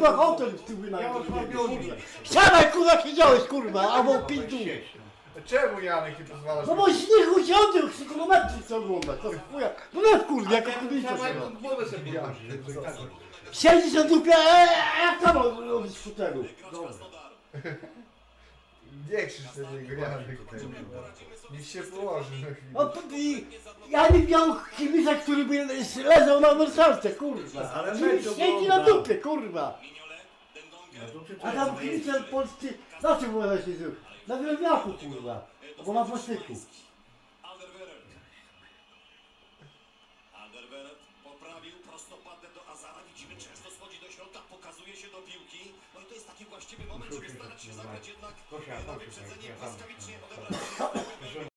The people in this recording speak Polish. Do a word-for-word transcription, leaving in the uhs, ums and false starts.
kurwa hotel w tym Ja już mam biurze. Siadaj kurwa, siedziałeś kurwa, albo pinduje. Czemu Janek nie pozwalasz? No bo śnieg usiądzie, trzy kilometry co ogląda, to chuja. No nie kurwa, jaka kurwica Trzeba trzeba. pod głowę sobie wziąć. Siedzisz na dupie, a jak tam robić w fotelu? Nie krzycz na niego, Janek. Niech się położy na chwilę. No, i- ja nie miał kibica, który by leżał na wersalce, kurwa. Ale Siedzi- mecz Siedzi na oglądał. dupie, kurwa. A tam kibice polscy, na czym można się zrobić? Na drewniaku, kurwa. Albo na plastyku. Alderweireld poprawił prostopadle do Azara. Widzimy, często schodzi do środka, pokazuje się do piłki. No i to jest taki właściwy moment, żeby starać się zagrać jednak na wyprzedzenie, błyskawicznie odebrać.